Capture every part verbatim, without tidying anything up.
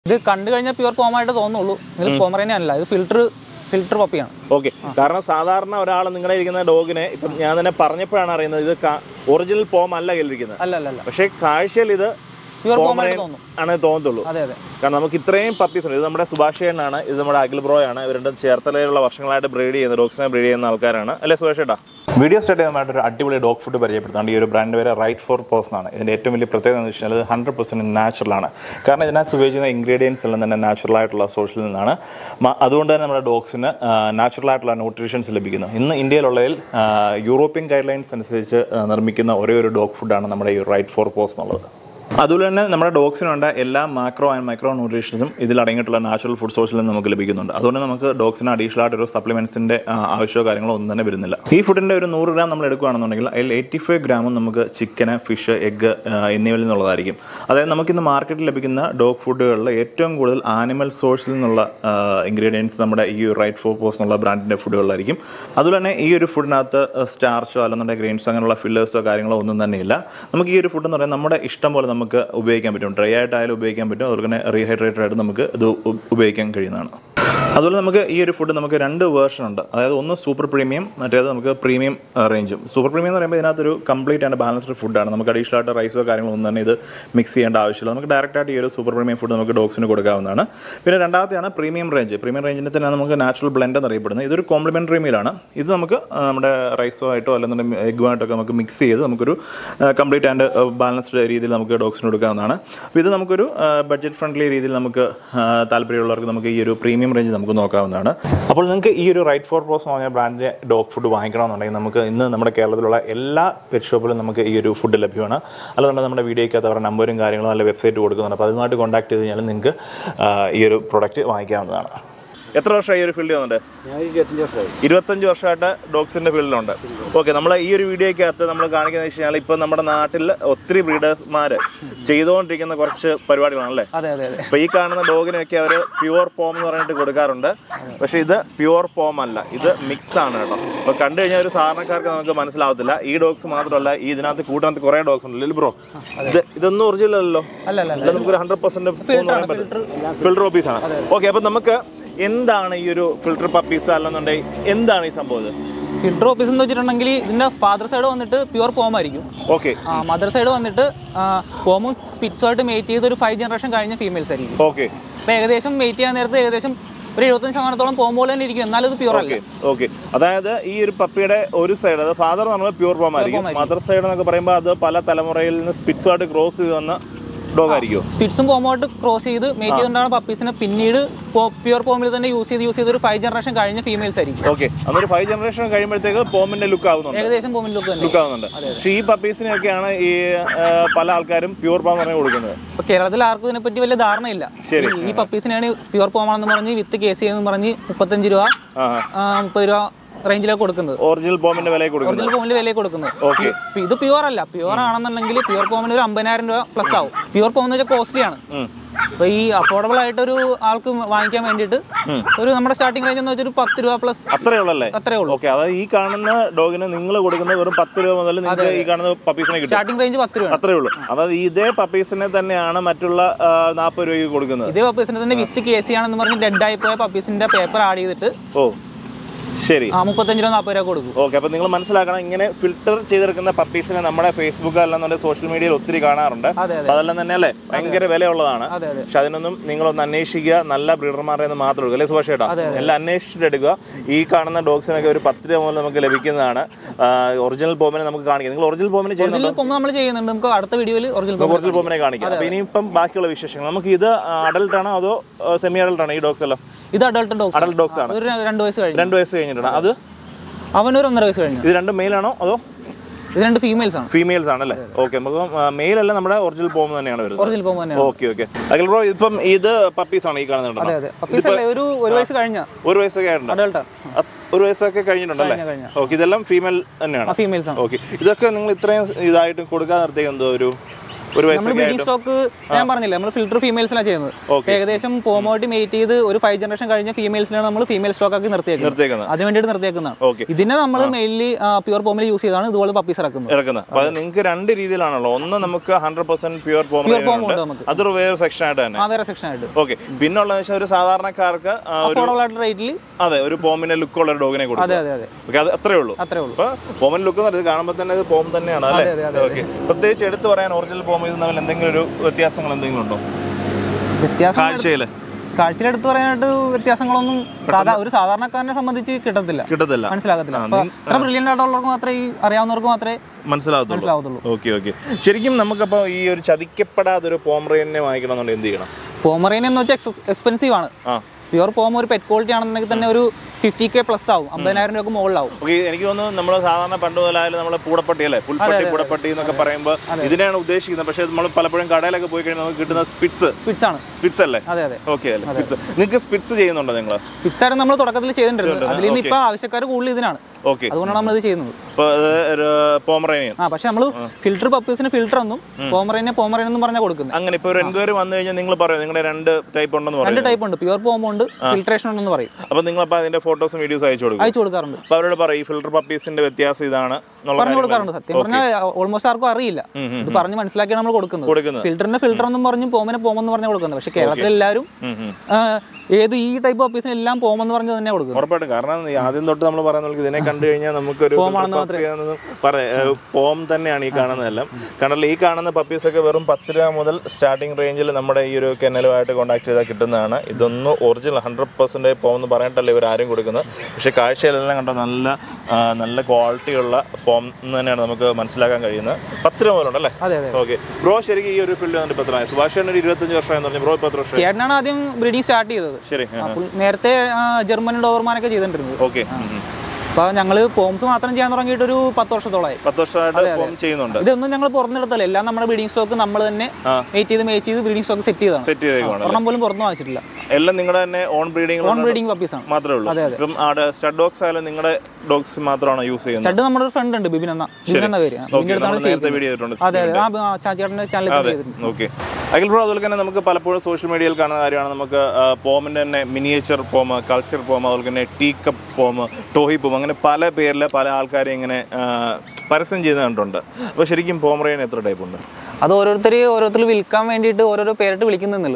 ഇത് കണ്ടു കഴിഞ്ഞാൽ പ്യുവർ പോമായിട്ട് തോന്നുള്ളൂ. ഇത് പോമറേനിയൻ അല്ല, ഇത് ഫിൽറ്റർ ഫിൽറ്റർ പപ്പിയാണ്. ഓക്കെ, കാരണം സാധാരണ ഒരാൾ നിങ്ങളെ ഇരിക്കുന്ന ഡോഗിനെ ഇപ്പം ഞാൻ തന്നെ പറഞ്ഞപ്പോഴാണ് അറിയുന്നത് ഇത് ഒറിജിനൽ പോം അല്ല കയ്യിലിരിക്കുന്നത്. അല്ല അല്ല അല്ല പക്ഷേ കാഴ്ചയിൽ ഇത് പ്യുവർ പോമായിട്ട് തോന്നും ആണ് തോന്നത്തുള്ളൂ. അതെ അതെ. കാരണം നമുക്ക് ഇത്രയും പപ്പീസ് ഉണ്ട്. ഇത് നമ്മുടെ സുഭാഷേനാണ്, ഇത് നമ്മുടെ അഖിൽ ബ്രോയാണ്. ഇവരുടെ ചേർത്തലയിലുള്ള വർഷങ്ങളായിട്ട് ബ്രീഡ് ചെയ്യുന്ന ഡോഗ്സിനെ ബ്രീഡ് ചെയ്യുന്ന ആൾക്കാരാണ് അല്ലേ സുഭാഷ് ഏട്ടാ? വീഡിയോ സ്റ്റാർട്ട് ചെയ്യുന്നതായിട്ട് ഒരു അടിപൊളി ഡോഗ് ഫുഡ് പരിചയപ്പെടുത്താണ്ട് ഈ ഒരു ബ്രാൻഡ് പേര് റൈറ്റ് ഫോർ പോസ് എന്നാണ്. ഇതിൻ്റെ ഏറ്റവും വലിയ പ്രത്യേകത എന്ന് വെച്ചാൽ ഇത് ഹൺഡ്രഡ് പെർസെൻറ്റ് നാച്ചുറലാണ്. കാരണം ഇതിനകത്ത് ഉപയോഗിക്കുന്ന ഇൻഗ്രീഡിയൻസ് എല്ലാം തന്നെ നാച്ചുറൽ ആയിട്ടുള്ള സോഴ്സിൽ നിന്നാണ്. അതുകൊണ്ട് തന്നെ നമ്മുടെ ഡോഗ്സിന് നാച്ചുറൽ ആയിട്ടുള്ള ന്യൂട്രീഷൻസ് ലഭിക്കുന്നു. ഇന്ന് ഇന്ത്യയിലുള്ളതിൽ യൂറോപ്യൻ ഗൈഡ് ലൈൻസ് അനുസരിച്ച് നിർമ്മിക്കുന്ന ഒരേ ഒരു ഡോഗ് ഫുഡാണ് നമ്മുടെ ഈ റൈറ്റ് ഫോർ പോസ് എന്നുള്ളത്. അതുപോലെ തന്നെ നമ്മുടെ ഡോഗ്സിനുണ്ട് എല്ലാ മാക്രോ ആൻഡ് മൈക്രോ ന്യൂട്രീഷൻസും ഇതിൽ അടങ്ങിയിട്ടുള്ള നാച്ചുറൽ ഫുഡ് സോഴ്സിൽ നിന്ന് നമുക്ക് ലഭിക്കുന്നുണ്ട്. അതുകൊണ്ട് നമുക്ക് ഡോഗ്സിന് അഡീഷണൽ ആയിട്ട് ഒരു സപ്ലിമെൻറ്റ്സിൻ്റെ ആവശ്യമോ കാര്യങ്ങളോ ഒന്നും തന്നെ വരുന്നില്ല. ഈ ഫുഡിൻ്റെ ഒരു നൂറ് ഗ്രാം നമ്മൾ എടുക്കുകയാണെന്നുണ്ടെങ്കിൽ അതിൽ എയ്റ്റി ഫൈവ് ഗ്രാമും നമുക്ക് ചിക്കന്, ഫിഷ്, എഗ്ഗ് എന്നിവയിൽ നിന്നുള്ളതായിരിക്കും. അതായത് നമുക്കിന്ന് മാർക്കറ്റിൽ ലഭിക്കുന്ന ഡോഗ് ഫുഡുകളിൽ ഏറ്റവും കൂടുതൽ ആനിമൽ സോഴ്സിൽ നിന്നുള്ള ഇൻഗ്രീഡിയൻസ് നമ്മുടെ ഈ റൈറ്റ് ഫോർ പോസ് എന്നുള്ള ബ്രാൻഡിൻ്റെ ഫുഡുകളിലായിരിക്കും. അതുപോലെ തന്നെ ഈ ഒരു ഫുഡിനകത്ത് സ്റ്റാർച്ചോ അല്ലെന്നുണ്ടെങ്കിൽ ഗ്രെയിൻസോ അങ്ങനെയുള്ള ഫില്ലേഴ്സോ കാര്യങ്ങളോ ഒന്നും തന്നെയില്ല. നമുക്ക് ഈ ഒരു ഫുഡ് എന്ന് പറയുന്നത് നമ്മുടെ ഇഷ്ടം പോലെ നമുക്ക് ഉപയോഗിക്കാൻ പറ്റും. ഡ്രൈ ആയിട്ടായാലും ഉപയോഗിക്കാൻ പറ്റും, അതുപോലെ തന്നെ റീഹൈഡ്രേറ്റഡ് ആയിട്ട് നമുക്ക് ഇത് ഉപയോഗിക്കാൻ കഴിയുന്നതാണ്. അതുപോലെ നമുക്ക് ഈ ഒരു ഫുഡ് നമുക്ക് രണ്ട് വേർഷൻ ഉണ്ട്. അതായത് ഒന്ന് സൂപ്പർ പ്രീമിയം, മറ്റേത് നമുക്ക് പ്രീമിയം റേഞ്ചും. സൂപ്പർ പ്രീമിയം എന്ന് പറയുമ്പോൾ ഇതിനകത്തൊരു കംപ്ലീറ്റ് ആൻഡ് ബാലൻസ്ഡ് ഫുഡാണ്. നമുക്ക് അഡീഷണൽ ആയിട്ട് റൈസോ കാര്യങ്ങളോ ഒന്നും തന്നെ ഇത് മിക്സ് ചെയ്യേണ്ട ആവശ്യമില്ല. നമുക്ക് ഡയറക്റ്റ് ആയിട്ട് ഈ ഒരു സൂപ്പർ പ്രീമിയം ഫുഡ് നമുക്ക് ഡോഗ്സിന് കൊടുക്കാവുന്നതാണ്. പിന്നെ രണ്ടാമത്തെയാണ് പ്രീമിയം റേഞ്ച്. പ്രീമിയം റേഞ്ചിൻ്റെ തന്നെ നമുക്ക് നാച്ചുറൽ ബ്ലെൻഡ് എന്നറിയപ്പെടുന്നത്. ഇതൊരു കോംപ്ലിമെൻ്ററി മീലാണ്. ഇത് നമുക്ക് നമ്മുടെ റൈസോ ആയിട്ടോ അല്ലെന്നുണ്ടെങ്കിൽ എഗ്ഗുമായിട്ടൊക്കെ നമുക്ക് മിക്സ് ചെയ്ത് നമുക്കൊരു കംപ്ലീറ്റ് ആൻഡ് ബാലൻസ്ഡ് രീതിയിൽ നമുക്ക് ഡോഗ്സിന് കൊടുക്കാവുന്നതാണ്. അപ്പോൾ ഇത് നമുക്കൊരു ബഡ്ജറ്റ് ഫ്രണ്ട്ലി രീതിയിൽ നമുക്ക് താല്പര്യമുള്ളവർക്ക് നമുക്ക് ഈ ഒരു പ്രീമിയം റേഞ്ച് നമുക്ക് നോക്കാവുന്നതാണ്. അപ്പോൾ നിങ്ങൾക്ക് ഈ ഒരു റൈറ്റ് ഫോർ പോസ് എന്ന് പറഞ്ഞ ബ്രാൻഡിൻ്റെ ഡോഗ് ഫുഡ് വാങ്ങിക്കണമെന്നുണ്ടെങ്കിൽ നമുക്ക് ഇന്ന് നമ്മുടെ കേരളത്തിലുള്ള എല്ലാ പെറ്റ് ഷോപ്പിലും നമുക്ക് ഈ ഒരു ഫുഡ് ലഭ്യമാണ്. അല്ലാതെ നമ്മുടെ വീഡിയോയ്ക്കകത്ത് അവരുടെ നമ്പറും കാര്യങ്ങളും അല്ല വെബ്സൈറ്റ് കൊടുക്കുന്നുണ്ട്. അപ്പോൾ അതുമായിട്ട് കോൺടാക്ട് ചെയ്ത് കഴിഞ്ഞാൽ നിങ്ങൾക്ക് ഈ ഒരു പ്രൊഡക്റ്റ് വാങ്ങിക്കാവുന്നതാണ്. എത്ര വർഷമായി ഈ ഒരു ഫീൽഡ് വന്നിട്ട്? ഇരുപത്തഞ്ച് വർഷമായി. ഇരുപത്തഞ്ച് വർഷമായിട്ട് ഡോഗ്സിൻ്റെ ഫീൽഡിലുണ്ട്. ഓക്കെ, നമ്മൾ ഈ ഒരു വീഡിയോയ്ക്കകത്ത് നമ്മൾ കാണിക്കുന്നത് വെച്ച് കഴിഞ്ഞാൽ ഇപ്പം നമ്മുടെ നാട്ടിൽ ഒത്തിരി ബ്രീഡർമാർ ചെയ്തുകൊണ്ടിരിക്കുന്ന കുറച്ച് പരിപാടികളാണല്ലേ? അതെ അതെ അതെ. അപ്പോൾ ഈ കാണുന്ന ഡോഗിനൊക്കെ അവർ പ്യുവർ പോം എന്ന് പറഞ്ഞിട്ട് കൊടുക്കാറുണ്ട്. പക്ഷേ ഇത് പ്യുവർ പോം അല്ല, ഇത് മിക്സ് ആണ് കേട്ടോ. അപ്പോൾ കണ്ടു കഴിഞ്ഞാൽ ഒരു സാധാരണക്കാർക്ക് നമുക്ക് മനസ്സിലാവത്തില്ല. ഈ ഡോഗ്സ് മാത്രമല്ല, ഈ ഇതിനകത്ത് കൂട്ടിനകത്ത് കുറേ ഡോഗ്സ് ഉണ്ട്. ലിൽ ബ്രോ, ഇത് ഇതൊന്നും ഒറിജിനൽ അല്ലല്ലോ? അല്ല അല്ല അല്ല, നമുക്കൊരു ഹൺഡ്രഡ് പെർസെൻറ്റ് ഫിൽറ്റർ ഓപ്പീസ് ആണ്. ഓക്കെ, അപ്പം നമുക്ക് എന്താണ് ഈ ഒരു ഫിൽറ്റർ പപ്പീസ് അല്ലെന്നുണ്ടെങ്കിൽ എന്താണ് ഈ സംഭവം? ഫിൽറ്റർ ഓപ്പീസ് എന്ന് വെച്ചിട്ടുണ്ടെങ്കിൽ ഇതിന്റെ ഫാദർ സൈഡ് വന്നിട്ട് പ്യുവർ പോം ആയിരിക്കും. ഓക്കെ. മദർ സൈഡ് വന്നിട്ട് പോമും സ്പിറ്റ്സും ആയിട്ട് മേറ്റ് ചെയ്ത് ഒരു ഫൈവ് ജനറേഷൻ കഴിഞ്ഞ ഫീമെയിൽസ് ആയിരിക്കും. ഓക്കെ. അപ്പോൾ ഏകദേശം മേറ്റ് ചെയ്യാൻ നേരത്ത് ഏകദേശം ഒരു എഴുപത്തഞ്ച് ശതമാനത്തോളം പോം പോലെ തന്നെ ഇരിക്കും, എന്നാലും ഇത് പ്യുവർ അല്ല. ഓക്കെ, അതായത് ഈ ഒരു പപ്പിയുടെ ഒരു സൈഡ്, അത് ഫാദർ എന്ന് പറഞ്ഞാൽ പ്യുവർ പോം ആയിരിക്കും. മദർ സൈഡ് എന്നൊക്കെ പറയുമ്പോൾ അത് പല തലമുറയിൽ നിന്ന് സ്പിറ്റ്സുമായിട്ട് ക്രോസ് ചെയ്ത് വന്ന ഡോഗ് ആയിരിക്കും. സ്പിറ്റ്സും പോമായിട്ട് ക്രോസ് ചെയ്ത് മേറ്റ് ചെയ്തുകൊണ്ടാണ് പപ്പീസിനെ പിന്നീട് പ്യുവർ പോമിൽ തന്നെ യൂസ് ചെയ്ത് യൂസ് ചെയ്ത് ഒരു ഫൈവ് ജനറേഷൻ കഴിഞ്ഞ ഫീമെയിൽസ് ആയിരിക്കും. ഓക്കെ, അതൊരു ഫൈവ് ജനറേഷൻ കഴിയുമ്പോഴത്തേക്ക് പോമിന്റെ ലുക്ക് ആവുന്നുണ്ട്, ഏകദേശം പോമിന്റെ ലുക്ക് ലുക്ക് ആവുന്നുണ്ട്. പക്ഷേ ഈ പപ്പീസിനെയൊക്കെയാണ് ഈ പല ആൾക്കാരും പ്യുവർ പോം പറഞ്ഞു കൊടുക്കുന്നത്. ഇപ്പൊ കേരളത്തിൽ ആർക്കും ഇതിനെപ്പറ്റി വലിയ ധാരണയില്ല. ഈ പപ്പീസിനാണ് പ്യുവർ പോമാണെന്ന് പറഞ്ഞ് വിത്ത് കേസ് എന്ന് പറഞ്ഞ് മുപ്പത്തഞ്ച് രൂപ മുപ്പത് രൂപ റേഞ്ചിലേക്ക് കൊടുക്കുന്നത്. ഒറിജിനൽ പോമിന്റെ വില കൊടുക്കുന്നത്. ഒറിജിനൽ പോമിന്റെ വില കൊടുക്കുന്നത്. ഇത് പ്യുവർ അല്ല. പ്യുവർ ആണെന്നുണ്ടെങ്കിൽ പ്യുവർ പോമിന് ഒരു അമ്പതിനായിരം രൂപ പ്ലസ് ആവും. പ്യുവർ പോം എന്ന് വെച്ചാൽ കോസ്റ്റ്ലി ആണ്. അപ്പൊ ഈ അഫോർഡബിൾ ആയിട്ട് ഒരു ആൾക്ക് വാങ്ങിക്കാൻ വേണ്ടിയിട്ട് ഒരു നമ്മുടെ സ്റ്റാർട്ടിംഗ് റേഞ്ച് എന്ന് വെച്ചാൽ ഒരു പത്ത് രൂപ പ്ലസ് അത്രേ ഉള്ളല്ലേ? അത്രേ ഉള്ളൂ. ഓക്കെ, അതായത് ഈ കാണുന്ന ഡോഗിന് നിങ്ങൾ കൊടുക്കുന്ന വെറും പത്ത് രൂപ മുതൽ നിങ്ങൾക്ക് ഈ കാണുന്ന പപ്പീസിനെ കിട്ടും. സ്റ്റാർട്ടിംഗ് റേഞ്ച് പത്ത് രൂപ അത്രേ ഉള്ളൂ. അതായത് ഇതേ പപ്പീസിനെ തന്നെയാണ് മറ്റുള്ള നാൽപ്പത് രൂപയ്ക്ക് കൊടുക്കുന്നത്. ഇതേ പപ്പീസിനെ തന്നെ വിത്ത് കേസി ആണെന്ന് പറഞ്ഞ് ഡെഡ് ആയി പോയ പപ്പീസിന്റെ പേപ്പർ ആഡ് ചെയ്തിട്ട് ഓ ശരി മുപ്പത്തഞ്ച് രൂപ നാൽപ്പത് രൂപ കൊടുക്കും. ഓക്കെ, അപ്പോൾ നിങ്ങൾ മനസ്സിലാക്കണം, ഇങ്ങനെ ഫിൽറ്റർ ചെയ്തെടുക്കുന്ന പപ്പീസിനെ നമ്മുടെ ഫേസ്ബുക്ക് അല്ലെന്നുണ്ടെങ്കിൽ സോഷ്യൽ മീഡിയയിൽ ഒത്തിരി കാണാറുണ്ട്. അതെല്ലാം തന്നെ അല്ലേ ഭയങ്കര വിലയുള്ളതാണ്. പക്ഷെ അതിനൊന്നും നിങ്ങളൊന്ന് അന്വേഷിക്കുക, നല്ല ബ്രീഡർമാരെ ഒന്ന് മാത്രം എടുക്കുക അല്ലേ സുഭാഷ് ചേട്ടാ? എല്ലാം അന്വേഷിച്ചിട്ട് എടുക്കുക. ഈ കാണുന്ന ഡോഗ്സിനൊക്കെ ഒരു പത്ത് രൂപ മുതൽ നമുക്ക് ലഭിക്കുന്നതാണ്. ഒറിജിനൽ പോമിനെ നമുക്ക് കാണിക്കാം. നിങ്ങൾ ഒറിജിനൽ പോമിനെ ചെയ്യുന്നുണ്ട്? നമ്മൾ ചെയ്യുന്നുണ്ട്. നമുക്ക് അടുത്ത വീഡിയോയിൽ ഒറിജിനൽ ഒറിജിനൽ പോമിനെ കാണിക്കാം. അപ്പോൾ ഇനിയിപ്പം ബാക്കിയുള്ള വിശേഷങ്ങൾ നമുക്ക് ഇത് അഡൽട്ട് ആണോ അതോ സെമി അഡൽട്ട് ആണോ ഈ ഡോഗ്സ് എല്ലാം? ഇത് അഡൽട്ട് ഡോഗ്സ്. അഡൽട്ട് ഡോഗ്സ് ആണ്. രണ്ട് വയസ്സ് കഴിഞ്ഞു. രണ്ട് വയസ്സ് കഴിഞ്ഞിട്ടുണ്ട്. അത് അവനൊരു ഒന്നര വയസ്സ് കഴിഞ്ഞു. ഇത് രണ്ട് മെയിൽ ആണോ അതോ? ഇത് രണ്ട് ഫീമെയിൽസ് ആണ്. ഫീമെയിൽസ് ആണല്ലേ? ഓക്കെ, നമുക്ക് മെയിൽ അല്ല നമ്മുടെ ഒറിജിനൽ പോം തന്നെയാണ് വരുന്നത്. ഒറിജിനൽ പോം തന്നെയാണ്. Okay okay. അഖിൽ ബ്രോ, ഇപ്പം ഇത് പപ്പീസ് ആണ് ഈ കാണുന്നത്? അതെ അതെ, പപ്പീസ് അല്ലേ. ഒരു ഒരു വയസ്സ് കഴിഞ്ഞ ഒരു വയസ്സൊക്കെ ആയിട്ടുണ്ട്. അഡൽട്ട് ഒരു വയസ്സൊക്കെ കഴിഞ്ഞിട്ടുണ്ടല്ലേ? ഓക്കെ, ഇതെല്ലാം ഫീമെയിൽ തന്നെയാണ്. ഫീമെയിൽസ് ആണ്. ഓക്കെ, ഇതൊക്കെ നിങ്ങൾ ഇത്രയും ഇതായിട്ട് കൊടുക്കാൻ നിർത്തിയത് എന്തോ ഒരു ഒരു നമ്മൾ ബ്രീഡിംഗ് സ്റ്റോക്ക് ഞാൻ പറഞ്ഞില്ല നമ്മൾ ഫിൽറ്റർ ഫീമെയിൽസിലാണ് ചെയ്യുന്നത്. ഏകദേശം പോമോട്ടി മേറ്റ് ചെയ്ത് ഒരു ഫൈവ് ജനറേഷൻ കഴിഞ്ഞ ഫീമെയിൽസിലാണ് നമ്മൾ ഫീമെയിൽ സ്റ്റോക്ക് ആക്കി നിർത്തിയേക്കുന്നത്. അതിന് വേണ്ടിയിട്ട് നിർത്തിയേക്കുന്നതാണ്. ഇതിനെ നമ്മൾ മെയിൻലി പ്യുവർ പോമിൽ യൂസ് ചെയ്താണ് ഇതുപോലെ പപ്പീസ് ഇറക്കുന്നത്. നിങ്ങൾക്ക് രണ്ട് രീതിയിലാണല്ലോ, ഒന്ന് നമുക്ക് ഹൺഡ്രഡ് പെർസെന്റ് പ്യുവർ പോം, അതൊരു വേറെ സെക്ഷൻ ആയിട്ട് തന്നെ. വേറെ സെക്ഷൻ ആയിട്ട്. ഓക്കെ, പിന്നെ ഉള്ള ഒരു സാധാരണക്കാർക്ക് റേറ്റിൽ അതെ ഒരു പോമിന്റെ ലുക്ക് ഉള്ള ഒരു ഡോഗിനെ കൊടുക്കും. അതെ അതെ അതെ, അത്രേ ഉള്ളൂ. അത്രേ ഉള്ളൂ. പോമിന്റെ ലുക്ക് കാണുമ്പോൾ തന്നെ ഇത് പോം തന്നെയാണ് അല്ലേ? ഓക്കെ, പ്രത്യേകിച്ച് എടുത്തു പറയാൻ ഒറിജിനൽ പോം ഇത് തമ്മിൽ എന്തെങ്കിലും ഒരു വ്യത്യാസങ്ങൾ എന്തെങ്കിലും ഉണ്ടോ? വ്യത്യാസം കാഴ്ചയില് കാഴ്ചയിലെടുത്ത് പറയാനായിട്ട് വ്യത്യാസങ്ങളൊന്നും സാധാ ഒരു സാധാരണക്കാരനെ സംബന്ധിച്ച് കിട്ടത്തില്ല കിട്ടത്തില്ല മനസ്സിലാകത്തില്ല. അത്ര ബ്രില്യൻ്റ് ആയിട്ടുള്ളവർക്ക് മാത്രമേ ഈ അറിയാവുന്നവർക്ക് മാത്രമേ മനസ്സിലാവത്തുള്ളൂ. Okay okay. ശരിക്കും നമുക്കപ്പോൾ ഈ ഒരു ചതിക്കപ്പെടാതെ ഒരു പോമറേനെ വാങ്ങിക്കണമെന്നുണ്ടെങ്കിൽ എന്ത് ചെയ്യണം? പോമറേൻ എന്ന് വെച്ചാൽ എക്സ്പെൻസീവ് ആണ്. പ്യുവർ പോമ ഒരു പെറ്റ് ക്വാളിറ്റി ആണെന്നുണ്ടെങ്കിൽ തന്നെ ഒരു ഫിഫ്റ്റി കെ പ്ലസ് ആവും, അമ്പതിനായിരം രൂപ മുകളിലാവും. എനിക്ക് തോന്നുന്നു നമ്മൾ സാധാരണ പണ്ട് മുതലായാലും നമ്മളെ പൂടപ്പട്ടി അല്ലേ, പുൽപ്പട്ടി പൂടപ്പട്ടി എന്നൊക്കെ പറയുമ്പോൾ ഇതിനെയാണ് ഉദ്ദേശിക്കുന്നത്. പക്ഷേ നമ്മൾ പലപ്പോഴും കടയിലൊക്കെ പോയി കഴിഞ്ഞാൽ നമുക്ക് കിട്ടുന്ന സ്പിറ്റ്സ് സ്പിറ്റ്സ് ആണ്. സ്പിറ്റ്സ് അല്ലേ? അതെ അതെ. ഓക്കെ അല്ലേ, സ്പിറ്റ്സ്. നിങ്ങൾക്ക് സ്പിറ്റ്സ് ചെയ്യുന്നുണ്ടോ നിങ്ങൾ? സ്പിറ്റ്സ് ആയിരുന്നു നമ്മൾ തുടക്കത്തിൽ ചെയ്തിട്ടുണ്ട്. അതിൽ നിന്ന് ഇപ്പോൾ ആവശ്യക്കാർ കൂടുതൽ ഇതിനാണ്. ഓക്കെ, അതുകൊണ്ടാണ് നമ്മൾ ഇത് ചെയ്യുന്നത്. പോമറേനിയൻ ആ പക്ഷെ നമ്മൾ ഫിൽറ്റർ പപ്പീസിന് ഫിൽറ്റർ ഒന്നും പോമറേനെ പോമറേൻ എന്നും പറഞ്ഞാൽ കൊടുക്കുന്നത്. അങ്ങനെ ഇപ്പോൾ ഒരു എൻക്വയറി വന്നു കഴിഞ്ഞാൽ നിങ്ങൾ പറയും നിങ്ങളുടെ രണ്ട് ടൈപ്പ് ഉണ്ടെന്ന് പറയും. രണ്ട് ടൈപ്പ് ഉണ്ട്, പ്യുവർ പോമ ഉണ്ട്, ഫിൽട്രേഷൻ ഉണ്ടെന്ന് പറയും. അപ്പോൾ നിങ്ങൾ അപ്പോൾ അതിന്റെ ഫോട്ടോസും വീഡിയോസ് അയച്ചു കൊടുക്കും? അയച്ചു കൊടുക്കാറുണ്ട്. അപ്പോൾ അവരോട് പറയും ഫിൽറ്റർ പപ്പീസിന്റെ വ്യത്യാസം ഇതാണ് പറഞ്ഞു കൊടുക്കാറുണ്ട്. സത്യം പറഞ്ഞാൽ ഓൾമോസ്റ്റ് ആർക്കും അറിയില്ല. ഇത് പറഞ്ഞ് മനസ്സിലാക്കിയാണ് നമ്മൾ കൊടുക്കുന്നത്. ഫിൽറ്ററിന്റെ ഫിൽറ്റർ എന്നും പറഞ്ഞു പോമിനെ പോമെന്ന് പറഞ്ഞാൽ കൊടുക്കുന്നത്. പക്ഷെ കേരളത്തിൽ എല്ലാവരും ഏത് ഈ ടൈപ്പ് പപ്പീസിന് എല്ലാം പോമെന്ന് പറഞ്ഞ് തന്നെ കൊടുക്കുന്നത്. ഉറപ്പായിട്ടും. കാരണം ആദ്യം തൊട്ട് നമ്മൾ പറയുന്നത് ഇതിനെ കണ്ടു കഴിഞ്ഞാൽ നമുക്കൊരു പോം തന്നെയാണ് ഈ കാണുന്നതെല്ലാം. കാരണം ഈ കാണുന്ന പപ്പീസ് ഒക്കെ വെറും പത്ത് രൂപ മുതൽ സ്റ്റാർട്ടിംഗ് റേഞ്ചിൽ നമ്മുടെ ഈ ഒരു കെന്നലുമായിട്ട് കോൺടാക്ട് ചെയ്താൽ കിട്ടുന്നതാണ്. ഇതൊന്നും ഒറിജിനൽ ഹൺഡ്രഡ് പെർസെൻറ്റേജ് പോം എന്ന് പറഞ്ഞിട്ടല്ല ഇവർ ആരും കൊടുക്കുന്നത്. പക്ഷേ കാഴ്ചയിലെല്ലാം കണ്ടോ നല്ല നല്ല ക്വാളിറ്റിയുള്ള പോം എന്ന് തന്നെയാണ് നമുക്ക് മനസ്സിലാക്കാൻ കഴിയുന്നത്. പത്ത് രൂപ മുതലുണ്ടല്ലേ? ഓക്കെ ബ്രോ, ശരിക്കും ഈ ഒരു ഫീൽഡ് വന്നിട്ട് പത്ത് രൂപ സുഭാഷ് ഒരു ഇരുപത്തഞ്ച് വർഷമായെന്ന് പറഞ്ഞു. ബ്രോ ഇപ്പോൾ എത്ര വർഷം? ചേട്ടനാണ് ആദ്യം ബ്രീഡിംഗ് സ്റ്റാർട്ട് ചെയ്തത്. ശരി. നേരത്തെ ജർമ്മൻ ഡോവർമാനൊക്കെ ചെയ്തിട്ടുണ്ടായിരുന്നു. ഓക്കെ. അപ്പൊ ഞങ്ങള് പോംസ് മാത്രം ചെയ്യാൻ തുടങ്ങിയിട്ട് ഒരു പത്ത് വർഷത്തോളമായി. പത്ത് വർഷമായിട്ട് ചെയ്യുന്നുണ്ട്. ഇതൊന്നും ഞങ്ങൾ പുറത്തെടുത്തല്ല, എല്ലാം നമ്മുടെ ബ്രീഡിംഗ് സ്റ്റോക്ക് നമ്മൾ തന്നെ വെയിറ്റ് ചെയ്ത് മേച്ച് ചെയ്ത് ബ്രീഡിംഗ് സ്റ്റോക്ക് സെറ്റ് ചെയ്താണ്. സെറ്റ് ചെയ്തേക്കാണ്. ഒരെണ്ണം പോലും പുറത്ത് വാങ്ങിച്ചിട്ടില്ല. എല്ലാം നിങ്ങളുടെ തന്നെ own breeding own breeding puppies ആണ് മാത്രമേ ഉള്ളൂ. ഇപ്പം സ്റ്റഡ് ഡോഗ്സ് ആയാലും നിങ്ങളുടെ ഡോഗ്സ് മാത്രമാണോ യൂസ് ചെയ്യുന്നത്? സ്റ്റഡ് നമ്മുടെ ഒരു ഫ്രണ്ട് ഉണ്ട്, ബിബിൻ എന്ന ബിബിൻ എന്ന പേര്. അതെ അതെ, ആ ചാച്ചിയുടെ ചാനലിൽ. ഓക്കെ അഖിൽ ബ്രോ, അതുപോലെ തന്നെ നമുക്ക് പലപ്പോഴും സോഷ്യൽ മീഡിയയിൽ കാണുന്ന കാര്യമാണ് നമുക്ക് പോമിൻ്റെ തന്നെ മിനിയേച്ചർ പോം, കൾച്ചർ പോം, അതുപോലെ തന്നെ ടീ കപ്പ് പോം, ടോഹി പോം, അങ്ങനെ പല പേരിൽ പല ആൾക്കാരെ ഇങ്ങനെ പരസ്യം ചെയ്ത് കണ്ടിട്ടുണ്ട്. അപ്പോൾ ശരിക്കും പോമറേൻ എത്ര ടൈപ്പ് ഉണ്ട്? അത് ഓരോരുത്തർ ഓരോരുത്തർ വിൽക്കാൻ വേണ്ടിയിട്ട് ഓരോരോ പേരിട്ട് വിളിക്കുന്നുള്ളൂ.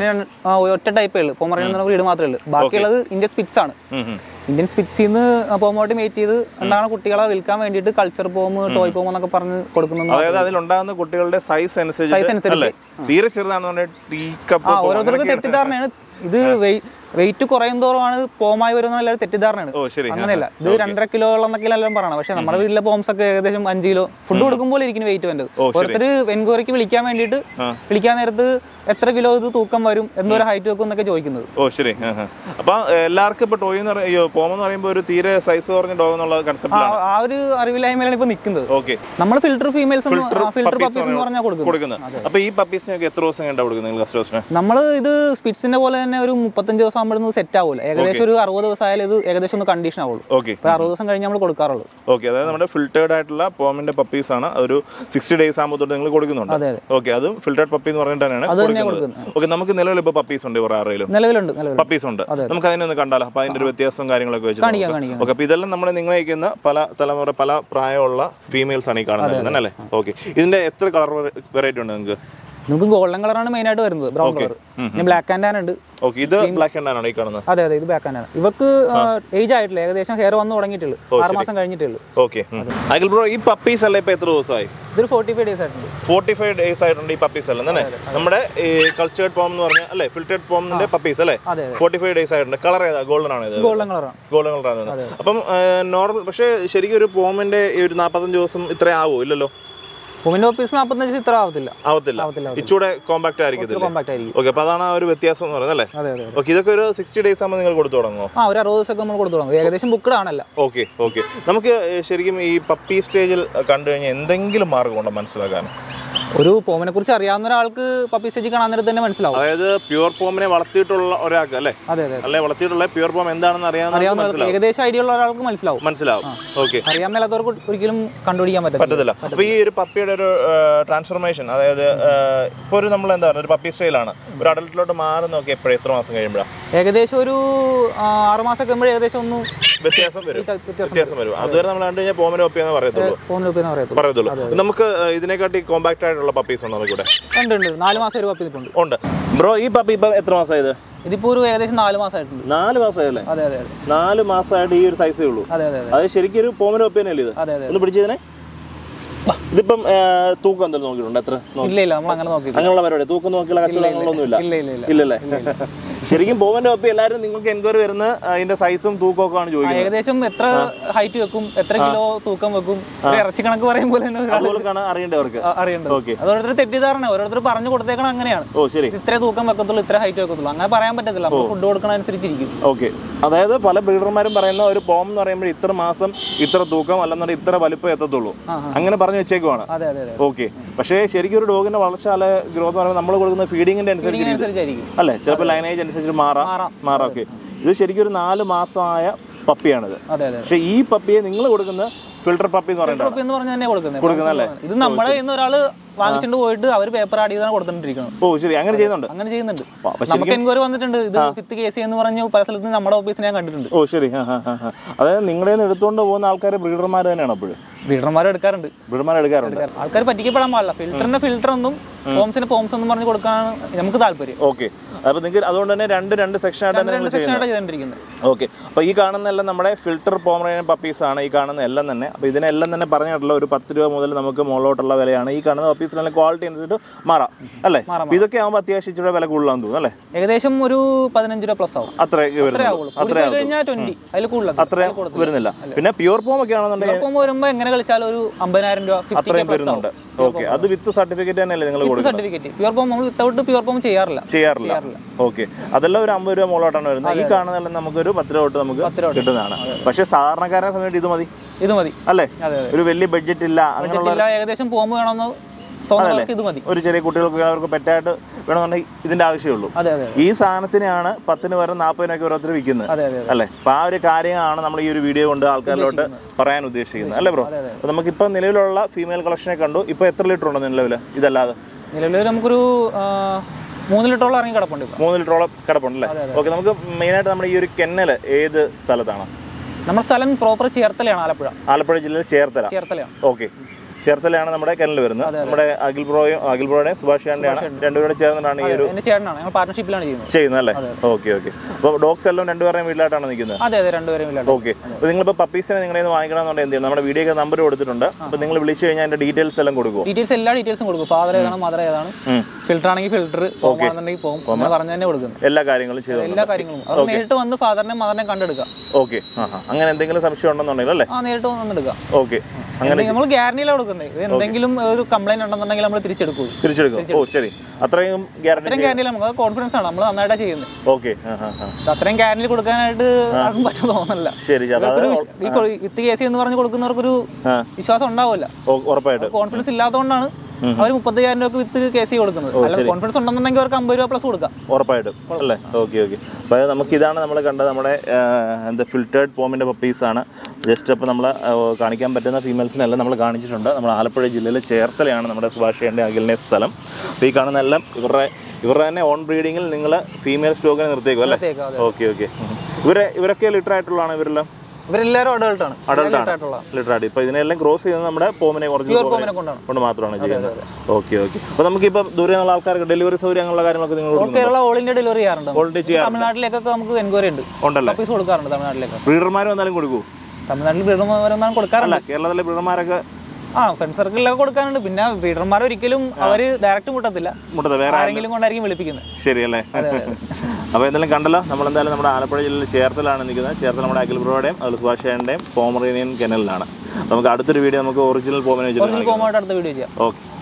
ഒറ്റ ടൈപ്പേ ഉള്ളൂ, പോമറേൻ എന്ന ബ്രീഡ് മാത്രമേ ഉള്ളൂ. ബാക്കിയുള്ളത് ഇന്ത്യൻ സ്പിറ്റ്സ് ആണ്. ഇന്ത്യൻ സ്പിറ്റ്സിൽ നിന്ന് പോമോട്ട് മേറ്റ് ചെയ്ത് ഉണ്ടാകുന്ന കുട്ടികളെ വിൽക്കാൻ വേണ്ടിയിട്ട് കൾച്ചർ പോം, ടോയ് പോം എന്നൊക്കെ പറഞ്ഞ് കൊടുക്കുന്നത്. അതായത് അതിലുണ്ടാകുന്ന കുട്ടികളുടെ സൈസ് അനുസരിച്ച് തീരെ ചെറുതാണെന്നുണ്ടെങ്കിൽ ഓരോരുത്തർക്ക് തെറ്റിദ്ധാരണയാണ്. ഇത് വെയിറ്റ് കുറയും തോറുമാണ് പോമായി വരുന്ന എല്ലാവരും തെറ്റിദ്ധാരണയാണ്. അങ്ങനെയല്ല, ഇത് രണ്ടര കിലോ എന്നൊക്കെ എല്ലാം പറയണം. പക്ഷെ നമ്മുടെ വീട്ടിലെ പോംസ് ഒക്കെ ഏകദേശം അഞ്ച് കിലോ ഫുഡ് കൊടുക്കുമ്പോൾ ഇരിക്കും വെയിറ്റ് വേണ്ടത്. ഓരോരുത്തർ എൻക്വയറിക്ക് വിളിക്കാൻ വേണ്ടിയിട്ട് വിളിക്കാൻ നേരത്ത് എത്ര കിലോ ഇത് തൂക്കം വരും, എന്തോരം ഹൈറ്റ് വെക്കും എന്നൊക്കെ ചോദിക്കുന്നത്. ഓ ശരി. അപ്പൊ എല്ലാവർക്കും ഇപ്പൊ ടോയ് പോമെന്ന് പറയുമ്പോൾ ഒരു തീരെ സൈസ് കുറഞ്ഞ ഡോഗ് എന്നുള്ള കൺസെപ്റ്റ് ആ ഒരു അറിവില്ലായ്മയാണ് ഇപ്പൊ നിൽക്കുന്നത്. ഓക്കെ, നമ്മൾ ഫിൽറ്റർ ഫീമെയിൽസ് ഫിൽറ്റർ പപ്പീസ് എന്ന് പറഞ്ഞാൽ കൊടുക്കുന്നത്. അപ്പൊ ഈ പപ്പീസിനൊക്കെ എത്ര ദിവസം കണ്ടാ കൊടുക്കുന്നത് കസ്റ്റമേഴ്സിന്? നമ്മൾ ഇത് സ്പിറ്റ്സിന്റെ പോലെ തന്നെ ഒരു മുപ്പത്തഞ്ച് ദിവസം ആകുമ്പോഴൊന്നും സെറ്റ് ആവില്ല. ഏകദേശം ഒരു അറുപത് ദിവസം ആയാലും ഇത് ഏകദേശം ഒന്ന് കണ്ടീഷൻ ആവുള്ളൂ. ഓക്കെ, അറുപത് ദിവസം കഴിഞ്ഞ് നമ്മൾ കൊടുക്കാറുള്ളൂ. ഓക്കെ, അതായത് നമ്മുടെ ഫിൽറ്റേർഡ് ആയിട്ടുള്ള പോമിന്റെ പപ്പീസ് ആണ്. ഒരു സിക്സ്റ്റി ഡേയ്സ് ആകുമ്പോൾ തൊട്ട് നിങ്ങൾ കൊടുക്കുന്നുണ്ട്. ഓക്കെ, അതും ഫിൽറ്റേർഡ് പപ്പി എന്ന് പറഞ്ഞിട്ട് തന്നെയാണ് കൊടുക്കുന്നത്. ഓക്കെ, നമുക്ക് നിലവിൽ ഇപ്പൊ പപ്പീസ് ഉണ്ട് ആരെങ്കിലും? നിലവിലുണ്ട്, പപ്പീസ് ഉണ്ട്. നമുക്ക് അതിനൊന്ന് കണ്ടാലോ? അപ്പൊ അതിന്റെ ഒരു വ്യത്യാസവും കാര്യങ്ങളൊക്കെ വെച്ച് ഓക്കെ. അപ്പൊ ഇതെല്ലാം നമ്മൾ നിങ്ങൾ അയക്കുന്ന പല തലമുറ പല പ്രായമുള്ള ഫീമെയിൽസ് ആണ് ഈ കാണുന്നത് അല്ലേ? ഓക്കെ, ഇതിന്റെ എത്ര കളർ വെറൈറ്റി ഉണ്ട് നിങ്ങൾക്ക്? നമുക്ക് ഗോൾഡൻ കളറാണ് മെയിൻ ആയിട്ട് വരുന്നത്, ബ്രൗൺ കളർ. പിന്നെ ബ്ലാക്ക് ആൻഡ് ആണ് ഉണ്ട്. ഓക്കെ, ഇത് ബ്ലാക്ക് ആൻഡ് ആണ് ഈ കാണുന്നത്? അതെ അതെ, ഇത് ബ്ലാക്ക് ആൻഡ് ആണ്. ഇവർക്ക് ഏജ് ആയിട്ടില്ല, ഏകദേശം ഹെയർ വന്ന് തുടങ്ങിയിട്ടുള്ളൂ, ആറ് മാസം കഴിഞ്ഞിട്ടുള്ളൂ. ഓക്കെ അഖിൽ ബ്രോ, ഈ പപ്പീസ് അല്ലേ ഇപ്പൊ എത്ര ദിവസമായി? ഇതൊരു ഫോർട്ടി ഫൈവ് ഡേയ്സ് ആയിട്ടുണ്ട്. ഫോർട്ടി ഫൈവ് ഡേയ്സ് ആയിട്ടുണ്ട് ഈ പപ്പീസ് അല്ലേ? തന്നെ നമ്മുടെ ഈ കൾച്ചേർഡ് പോം എന്ന് പറഞ്ഞാൽ അല്ലേ, ഫിൽറ്റേർഡ് പോമിന്റെ പപ്പീസ് അല്ലേ? ഫോർട്ടി ഫൈവ് ഡേയ്സ് ആയിട്ടുണ്ട്. കളർ ഏതാ? ഗോൾഡൻ ആണ്. ഇത് ഗോൾഡൻ കളറാണ്. ഗോൾഡൻ കളറാണ്. അപ്പം നോർമൽ, പക്ഷേ ശരിക്കും ഒരു പോമിന്റെ ഒരു നാൽപ്പത്തഞ്ച് ദിവസം ഇത്ര ആവോ? ഇല്ലല്ലോ, പോമിന്റെ പപ്പീസ് നാൽപ്പത്തഞ്ച് ഇത്ര ആവത്തില്ല. ആവത്തില്ല, ഇച്ചൂടെ കോമ്പാക്ട് ആയിരിക്കും. ഓക്കെ, അപ്പൊ അതാണ് ആ ഒരു വ്യത്യാസം എന്ന് പറയുന്നത് അല്ലേ? ഓക്കെ, ഇതൊക്കെ ഒരു സിക്സ്റ്റി ഡേയ്സ് ആകുമ്പോൾ നിങ്ങൾ കൊടുത്തു തുടങ്ങുമോ? ആ, ഒരു അറുപത് ദിവസം നമ്മൾ കൊടുത്തു തുടങ്ങും. ഏകദേശം ബുക്ക്ഡ് ആണല്ലോ. Okay okay. നമുക്ക് ശരിക്കും ഈ പപ്പി സ്റ്റേജിൽ കണ്ടു കഴിഞ്ഞാൽ എന്തെങ്കിലും മാർഗമുണ്ടോ മനസ്സിലാക്കാൻ? ഒരു പോമിനെ കുറിച്ച് അറിയാവുന്ന ഒരാൾക്ക് പപ്പി സ്റ്റേജ് കാണാൻ നേരത്തെ തന്നെ മനസ്സിലാവും. അതായത് പ്യുവർ പോമിനെ വളർത്തിയിട്ടുള്ള ഒരാൾക്ക് അല്ലേ? അതെ അതെ അല്ലെ വളർത്തിയിട്ടുള്ള പ്യുവർ പോം എന്താണെന്ന് അറിയാവുന്ന ഏകദേശം ഐഡിയ ഉള്ള ഒരാൾക്ക് മനസ്സിലാവും. മനസ്സിലാവും ഓക്കെ. അറിയാൻ മേലാത്തവർക്ക് ഒരിക്കലും കണ്ടുപിടിക്കാൻ പറ്റത്തില്ല. അപ്പൊ ഈ ഒരു പപ്പിയുടെ ഒരു ട്രാൻസ്ഫോർമേഷൻ, അതായത് ഇപ്പൊ ഒരു നമ്മൾ എന്താ പറയുക ഒരു പപ്പി സ്റ്റൈലാണ്, ഒരു അഡൽട്ടിലോട്ട് മാറി നോക്കി എപ്പോഴും എത്ര മാസം കഴിയുമ്പോഴാണ്? ഏകദേശം ഒരു ആറ് മാസം കഴിയുമ്പോൾ ഏകദേശം ഒന്ന് വ്യത്യാസം വരും. വ്യത്യാസം വരും. അതുവരെ നമ്മൾ കണ്ടു കഴിഞ്ഞാൽ പോമിനെ പപ്പി എന്ന് പറയത്തുള്ളൂ പറയത്തുള്ളൂ. നമുക്ക് ഇതിനെക്കാട്ടി കോമ്പാക്ട് ആയിട്ടുള്ള പപ്പീസ് ഉണ്ടോ നമുക്കിവിടെ? ഉണ്ട് ഉണ്ട്. നാല് മാസം ഒരു പപ്പി ഉണ്ട്. ഉണ്ട് ബ്രോ. ഈ പപ്പി ഇപ്പൊ എത്ര മാസമായത്? ഇതിപ്പോ ഒരു ഏകദേശം നാല് മാസമായിട്ടുണ്ട്. നാല് മാസമായല്ലേ? അതെ അതെ. നാല് മാസമായിട്ട് ഈ ഒരു സൈസേ ഉള്ളൂ. അതെ അതെ. അത് ശരിക്കും ഒരു പോമിനെ പപ്പി തന്നെയല്ലേ ഇത്? അതെ അതെ. ഒന്ന് പിടിച്ചതിനെ. ഇതിപ്പം തൂക്കം എന്തെങ്കിലും നോക്കിയിട്ടുണ്ട്? എത്ര? ഇല്ല ഇല്ല, നമ്മൾ അങ്ങനെ നോക്കി അങ്ങനെയുള്ള പരിപാടി തൂക്കം നോക്കിയുള്ള കച്ചവടങ്ങളൊന്നും ഇല്ല. ഇല്ലല്ലേ? ശരിക്കും പോവന്റെ ഒപ്പം എല്ലാവരും നിങ്ങൾക്ക് എൻക്വയറി വരുന്ന അതിന്റെ സൈസും തൂക്കവും ഒക്കെ ആണ് ചോദിക്കുന്നത്. ഏകദേശം എത്ര ഹൈറ്റ് വെക്കും, എത്ര കിലോ തൂക്കം വെക്കും, ഇറച്ചി കണക്ക് പറയും പോലെ അറിയേണ്ടവർക്ക് അറിയേണ്ടത്. ഓരോരുത്തർ തെറ്റിദ്ധാരണ, ഓരോരുത്തർ പറഞ്ഞു കൊടുത്തേക്കണം അങ്ങനെയാണ്. ഓ ശരി, ഇത്ര തൂക്കം വെക്കത്തുള്ളൂ, ഇത്ര ഹൈറ്റ് വെക്കത്തുള്ളൂ, അങ്ങനെ പറയാൻ പറ്റത്തില്ല. ഫുഡ് കൊടുക്കണ അനുസരിച്ചിരിക്കും. ഓക്കെ. അതായത് പല ബ്രീഡർമാരും പറയുന്ന ഒരു പോം എന്ന് പറയുമ്പോൾ ഇത്ര മാസം ഇത്ര തൂക്കം അല്ലെന്നുണ്ടെങ്കിൽ ഇത്ര വലിപ്പം എത്തത്തുള്ളൂ, അങ്ങനെ പറഞ്ഞു വെച്ചേക്കുവാണ്. ഓക്കെ. പക്ഷേ ശരിക്കും ഒരു ഡോഗിന്റെ വളർച്ച അല്ലെ ഗ്രോത്ത് പറയുമ്പോൾ നമ്മൾ കൊടുക്കുന്ന ഫീഡിങ്ങിന്റെ അനുസരിച്ചായിരിക്കും അല്ലെ? ചിലപ്പോൾ ലൈനേജ് അനുസരിച്ച് മാറാം മാറാം ഓക്കെ. ഇത് ശരിക്കും ഒരു നാല് മാസമായ പപ്പിയാണിത്. പക്ഷെ ഈ പപ്പിയെ നിങ്ങൾ കൊടുക്കുന്ന ഫിൽട്ടർ പപ്പി എന്ന് പറയുന്നത് കൊടുക്കുന്നല്ലേ? ഇത് നമ്മളെ ഇന്ന് ഒരാള് വാങ്ങിച്ചിട്ട് പോയിട്ട് അവർ പേപ്പർ ആഡ് ചെയ്താണ് കൊടുത്തിട്ടിരിക്കുന്നത്. ഓ ശരി, അങ്ങനെ ചെയ്യുന്നുണ്ട്. അങ്ങനെ ചെയ്യുന്നുണ്ട്. നമുക്ക് എൻക്വയറി വന്നിട്ടുണ്ട്. ഇത് ഫിഫ്ത്ത് കേസ് എന്ന് പറഞ്ഞു പല സ്ഥലത്ത് നമ്മുടെ ഓഫീസിൽ ഞാൻ കണ്ടിട്ടുണ്ട്. ഓ ശരി. അതായത് നിങ്ങളെ എടുത്തുകൊണ്ട് പോകുന്ന ആൾക്കാർ ബ്രീഡർമാർ തന്നെയാണ്? അപ്പോഴും ബ്രീഡർമാർ എടുക്കാറുണ്ട്. ബ്രീഡർമാർ എടുക്കാറുണ്ട്. ആൾക്കാർ പറ്റിക്കപ്പെടാൻ പാടില്ല. ഫിൽറ്ററിന്റെ ഫിൽറ്റർ ഒന്നും പോംസിന് പോംസ് ഒന്നും പറഞ്ഞ് കൊടുക്കാനാണ് നമുക്ക് താല്പര്യം. ഓക്കെ. അപ്പൊ നിങ്ങൾക്ക് അതുകൊണ്ട് തന്നെ രണ്ട് രണ്ട് സെക്ഷൻ ചെയ്തിരിക്കുന്നത്. ഓക്കെ. അപ്പൊ ഈ കാണുന്ന എല്ലാം നമ്മുടെ ഫിൽട്ടർ പോമറേനിയൻ പപ്പീസ് ആണ് ഈ കാണുന്ന എല്ലാം തന്നെ. അപ്പൊ ഇതിനെല്ലാം തന്നെ പറഞ്ഞിട്ടുള്ള ഒരു പത്ത് രൂപ മുതൽ നമുക്ക് മുകളിലോട്ടുള്ള വിലയാണ്. ഈ കാണുന്ന പപ്പീസിനുള്ള ക്വാളിറ്റി അനുസരിച്ച് മാറാം അല്ലേ? ഇതൊക്കെ ആകുമ്പോൾ അത്യാവശ്യം ഇച്ചിരി വില കൂടുതലാന്ന് തോന്നുന്നു അല്ലേ? ഏകദേശം ഒരു പതിനഞ്ച് രൂപ പ്ലസ് ആവും. അത്ര വരുന്നില്ല. പിന്നെ പ്യൂർ പോം ഒക്കെ ആണെന്നുണ്ടെങ്കിൽ വരുമ്പോൾ എങ്ങനെ കളിച്ചാലും ഒരു അമ്പതിനായിരം രൂപ അത്രയും വരുന്നുണ്ട്. ഓക്കെ. അത് വിത്ത് സർട്ടിഫിക്കറ്റ് തന്നെയല്ലേ നിങ്ങൾ സർട്ടിഫിക്കറ്റ്? പ്യൂർ പോം നമ്മൾ വിത്തൗട്ട് പ്യൂർ പോം ചെയ്യാറില്ല ചെയ്യാറില്ല ഓക്കെ. അതെല്ലാം ഒരു അമ്പത് രൂപ മുകളിലോട്ടാണ് വരുന്നത്. ഈ കാണുന്നതെല്ലാം നമുക്കൊരു പത്ത് രൂപ തൊട്ട് നമുക്ക് കിട്ടുന്നതാണ്. പക്ഷെ സാധാരണക്കാരനെ സമയത്ത് ഇത് മതി ഇത് മതി അല്ലേ? ഒരു വലിയ ബഡ്ജറ്റ് ഇല്ല, അങ്ങനെയുള്ള ഏകദേശം പോം വേണമെന്ന് തോന്നുന്നവർക്ക് ഇത് മതി. ഒരു ചെറിയ കുട്ടികൾക്ക് അവർക്ക് പെറ്റായിട്ട് വേണമെന്നുണ്ടെങ്കിൽ ഇതിന്റെ ആവശ്യമുള്ളൂ. ഈ സാധനത്തിനാണ് പത്തിന് വരെ നാൽപ്പതിനൊക്കെ ഓരോരുത്തർ വിൽക്കുന്നത് അല്ലേ? അപ്പൊ ആ ഒരു കാര്യമാണ് നമ്മൾ ഈ ഒരു വീഡിയോ കൊണ്ട് ആൾക്കാരിലോട്ട് പറയാൻ ഉദ്ദേശിക്കുന്നത് അല്ലേ ബ്രോ? അപ്പൊ നമുക്കിപ്പോൾ നിലവിലുള്ള ഫീമെയിൽ കളക്ഷനെ കണ്ടു. ഇപ്പൊ എത്ര ലിറ്റർ ഉണ്ട് നിലവിൽ? ഇതല്ലാതെ നിലവിൽ നമുക്കൊരു മൂന്ന് ലിറ്ററോളം ഇറങ്ങി കിടപ്പുണ്ട്. മൂന്ന് ലിറ്ററോളം കിടപ്പുണ്ട് അല്ലേ? ഓക്കെ. നമുക്ക് മെയിനായിട്ട് നമ്മുടെ ഈ ഒരു കെന്നൽ ഏത് സ്ഥലത്താണ്? നമ്മുടെ സ്ഥലം പ്രോപ്പർ ചേർത്തലയാണ്. ആലപ്പുഴ ആലപ്പുഴ ജില്ലയിൽ ചേർത്തല. ചേർത്തലയാണ്. ഓക്കെ. ചേർത്തലയാണ് നമ്മുടെ കെനൽ വരുന്നത്. നമ്മുടെ അഖിൽ ബ്രോയും അഖിൽ ബ്രോയുടെയും സുഭാഷ് ചേട്ടൻ്റെയാണ് രണ്ടുപേരുടെ ചേർന്നിട്ടാണ് ഈ ഒരു പാർട്ണർഷിപ്പിലാണ് ചെയ്യുന്നത് അല്ലേ? Okay okay. അപ്പോൾ ഡോഗ്സ് എല്ലാം രണ്ടുപേരെയും വീട്ടിലായിട്ടാണ് നിൽക്കുന്നത്? അതെ അതെ, രണ്ടുപേരും വീട്ടിലാണ്. ഓക്കെ. അപ്പോൾ നിങ്ങളിപ്പോൾ പപ്പീസിനെ നിങ്ങളെ വാങ്ങിക്കണമെന്നുണ്ടെങ്കിൽ എന്ത് ചെയ്യണം? നമ്മുടെ വീഡിയോ നമ്പർ കൊടുത്തിട്ടുണ്ട്. അപ്പോൾ നിങ്ങൾ വിളിച്ചു കഴിഞ്ഞാൽ അതിന്റെ ഡീറ്റെയിൽസ് എല്ലാം കൊടുക്കും. ഡീറ്റെയിൽസ് എല്ലാ ഡീറ്റെയിൽസും കൊടുക്കും. ഫാദർ ഏതാണ്, മദർ ഏതാണ്, ഫിൽറ്റർ ആണെങ്കിൽ ഫിൽറ്റർ, പോകുന്നുണ്ടെങ്കിൽ പോകും, പറഞ്ഞു തന്നെ കൊടുക്കുന്നു. എല്ലാ കാര്യങ്ങളും ചെയ്തു എല്ലാ കാര്യങ്ങളും അത് നേരിട്ട് വന്ന് ഫാദറിനെ മദറിനെ കണ്ടെടുക്കാം. ഓക്കെ. അങ്ങനെ എന്തെങ്കിലും സംശയം ഉണ്ടെന്നുണ്ടെങ്കിൽ അല്ലേ? ആ നേരിട്ട് വന്നെടുക്കാം. ഓക്കെ. അങ്ങനെ നമ്മൾ ഗ്യാരണ്ടിയിലാണ് കൊടുക്കുന്നത്. എന്തെങ്കിലും ഒരു കംപ്ലൈന്റ് ഉണ്ടെന്നുണ്ടെങ്കിൽ നമ്മൾ തിരിച്ചെടുക്കും. തിരിച്ചെടുക്കും. ഓ ശരി. അത്രയും ഗ്യാരണ്ടി ഗ്യാരണ്ടിയിൽ നമുക്ക് കോൺഫിഡൻസ് ആണ്, നമ്മൾ നന്നായിട്ടാണ് ചെയ്യുന്നത്. ഓക്കെ. അത്രയും ഗ്യാരണ്ടി കൊടുക്കാനായിട്ട് ആർക്കും പറ്റും തോന്നുന്നില്ല. ശരി. വിത്ത് കേസി എന്ന് പറഞ്ഞ് കൊടുക്കുന്നവർക്കൊരു വിശ്വാസം ഉണ്ടാവില്ല. ഉറപ്പായിട്ടും കോൺഫിഡൻസ് ഇല്ലാത്തതുകൊണ്ടാണ് അവർ മുപ്പത്തയ്യായിരം രൂപ വിത്ത് കേസി കൊടുക്കുന്നത്. കോൺഫിഡൻസ് ഉണ്ടെന്നുണ്ടെങ്കിൽ അവർക്ക് അമ്പത് രൂപ പ്ലസ് കൊടുക്കാം. ഉറപ്പായിട്ടും അല്ലേ? Okay okay. അപ്പോൾ നമുക്ക് ഇതാണ് നമ്മൾ കണ്ടത്. നമ്മുടെ എന്താ ഫിൽറ്റേർഡ് പോമിൻ്റെ പപ്പീസാണ്. ജസ്റ്റ് അപ്പോൾ നമ്മൾ കാണിക്കാൻ പറ്റുന്ന ഫീമെയിൽസിനെല്ലാം നമ്മൾ കാണിച്ചിട്ടുണ്ട്. നമ്മുടെ ആലപ്പുഴ ജില്ലയിലെ ചേർത്തലയാണ് നമ്മുടെ സുഭാഷേൻ്റെ അഖിലിൻ്റെ സ്ഥലം. അപ്പോൾ ഈ കാണുന്ന എല്ലാം ഇവരുടെ ഇവരുടെ തന്നെ ഓൺ ബ്രീഡിങ്ങിൽ നിങ്ങൾ ഫീമെയിൽ സ്റ്റോക്കിനെ നിർത്തിയേക്കും അല്ലേ? Okay okay. ഇവരെ ഇവരൊക്കെ ലിറ്റർ ആയിട്ടുള്ളതാണ് ഇവരെല്ലാം? ഇവരെല്ലാവരും അഡൾട്ടാണ്. ലിറ്ററായിട്ട്. ഇപ്പൊ ഇതിനെല്ലാം ക്രോസ് ചെയ്യുന്നത് നമ്മുടെ പോമിനെ കൊണ്ട് മാത്രമാണ് ചെയ്യുന്നത്. Okay okay. അപ്പൊ നമുക്ക് ഇപ്പൊ ദൂരെ നിന്നുള്ള ആൾക്കാർക്ക് ഡെലിവറി സൗകര്യം അങ്ങനെയുള്ള കാര്യങ്ങളൊക്കെ നിങ്ങൾ കേരള ഓൾ ഇന്ത്യ ഡെലിവറി ചെയ്യാറുണ്ട്. തമിഴ്നാട്ടിലേക്കൊക്കെ നമുക്ക് എൻക്വയറി ഉണ്ട്. ഉണ്ടല്ലോ. കൊടുക്കാറുണ്ട് തമിഴ്നാട്ടിലേക്ക്. ബ്രീഡർമാർ വന്നാലും കൊടുക്കൂ? തമിഴ്നാട്ടിൽ ബ്രീഡർമാർ വന്നാലും കൊടുക്കാറില്ല. കേരളത്തിലെ ബ്രീഡർമാരൊക്കെ ആ ഫ്രണ്ട് സർക്കിളിലൊക്കെ കൊടുക്കാനുണ്ട്. പിന്നെ ബ്രീഡർമാർ ഒരിക്കലും അവര് ഡയറക്റ്റ് മുട്ടത്തില്ല, വേറെ ആരെങ്കിലും കൊണ്ടായിരിക്കും വിളിപ്പിക്കുന്നത്. ശരിയല്ലേ? അപ്പോൾ എന്തെങ്കിലും കണ്ടല്ലോ. നമ്മളെന്തായാലും നമ്മുടെ ആലപ്പുഴ ജില്ലയിൽ ചേർത്തലാണ് നിൽക്കുന്നത്. ചേർത്തല നമ്മുടെ അഖിൽ ബ്രോയുടെയും അതുപോലെ സുഭാഷേൻ്റെയും പോമറേനിയൻ കെനലിലാണ്. നമുക്ക് അടുത്തൊരു വീഡിയോ നമുക്ക് ഒറിജിനൽ പോമിനെ വെച്ചിട്ട് അടുത്ത വീഡിയോ ചെയ്യാം. ഓക്കെ.